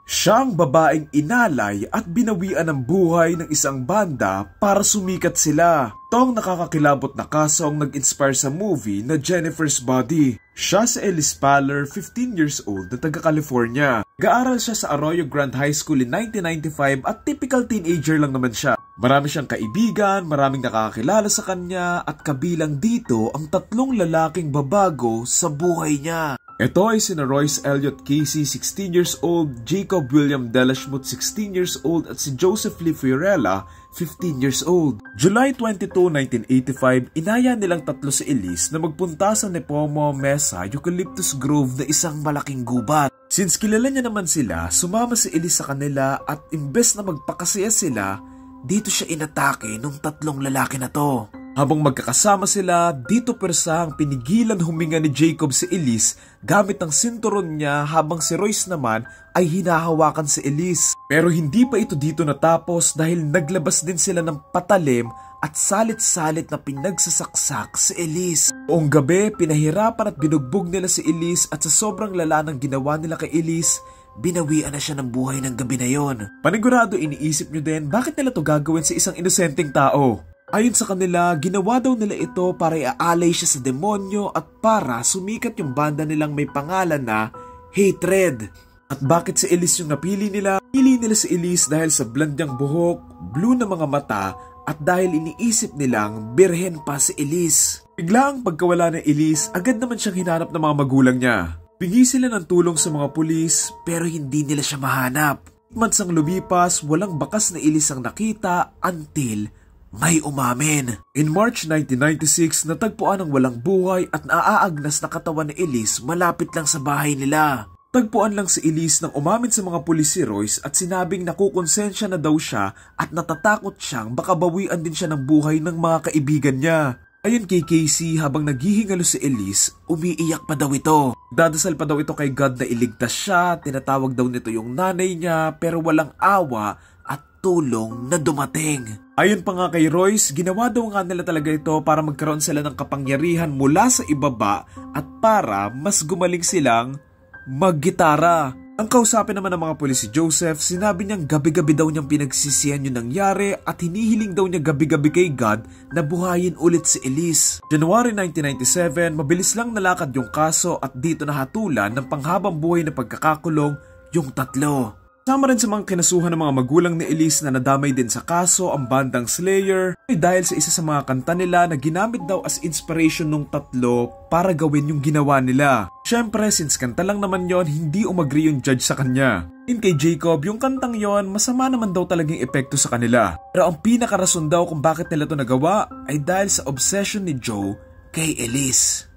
Siya ang babaeng inalay at binawian ng buhay ng isang banda para sumikat sila. Ito ang nakakakilabot na kaso ang nag-inspire sa movie na Jennifer's Body. Siya si Ellis Paller, 15 years old na taga-California. Nag-aaral siya sa Arroyo Grande High School in 1995 at typical teenager lang naman siya. Marami siyang kaibigan, maraming nakakakilala sa kanya at kabilang dito ang 3 lalaking babago sa buhay niya. Ito ay sina Royce Elliot Casey, 16 years old, Jacob William Delashmut, 16 years old at si Joseph Lee Fiorella, 15 years old. July 22, 1985, inaya nilang 3 si Elise na magpunta sa Nepomo Mesa Eucalyptus Grove na isang malaking gubat. Since kilala niya naman sila, sumama si Elise sa kanila at imbes na magpakasaya sila, dito siya inatake ng 3 lalaki na to. Habang magkakasama sila, dito persahang pinigilan huminga ni Jacob si Elise gamit ang sinturon niya habang si Royce naman ay hinahawakan si Elise. Pero hindi pa ito dito natapos dahil naglabas din sila ng patalim at salit-salit na pinagsasaksak si Elise. Buong gabi, pinahirapan at binugbog nila si Elise at sa sobrang lala ng ginawa nila kay Elise, binawian na siya ng buhay ng gabi na yon. Panigurado iniisip nyo din bakit nila to gagawin sa isang inosenteng tao? Ayon sa kanila, ginawa daw nila ito para iaalay siya sa demonyo at para sumikat yung banda nilang may pangalan na Hatred. At bakit si Elise yung napili nila? Pili nila si Elise dahil sa blonde niyang buhok, blue na mga mata at dahil iniisip nilang birhen pa si Elise. Bigla ang pagkawala ni Elise, agad naman siyang hinanap ng mga magulang niya. Bingi sila ng tulong sa mga pulis pero hindi nila siya mahanap. Mansang lumipas, walang bakas na Elise ang nakita until may umamin. In March 1996, natagpuan ang walang buhay at naaagnas na katawan ni Elise malapit lang sa bahay nila. Tagpuan lang si Elise nang umamin sa mga pulis si Royce at sinabing nakukonsensya na daw siya at natatakot siyang baka bawian din siya ng buhay ng mga kaibigan niya. Ayon kay Casey, habang naghihingalo si Elise, umiiyak pa daw ito. Dadasal pa daw ito kay God na iligtas siya, tinatawag daw nito yung nanay niya pero walang awa at tulong na dumating. Ayon pa nga kay Royce, ginawa daw nga nila talaga ito para magkaroon sila ng kapangyarihan mula sa ibaba at para mas gumaling silang maggitara. Ang kausapin naman ng mga pulis si Joseph, sinabi niyang gabi-gabi daw niyang pinagsisihan yung nangyari at hinihiling daw niya gabi-gabi kay God na buhayin ulit si Elise. January 1997, mabilis lang nalakad yung kaso at dito nahatulan ng panghabang buhay na pagkakakulong yung 3. Kasama rin sa mga kinasuhan ng mga magulang ni Elise na nadamay din sa kaso ang bandang Slayer ay dahil sa isa sa mga kanta nila na ginamit daw as inspiration ng 3 para gawin yung ginawa nila. Syempre, since kanta lang naman yon, hindi umagri yung judge sa kanya. In kay Jacob, yung kantang yon, masama naman daw talagang epekto sa kanila. Pero ang pinakarason daw kung bakit nila to nagawa ay dahil sa obsession ni Joe kay Elise.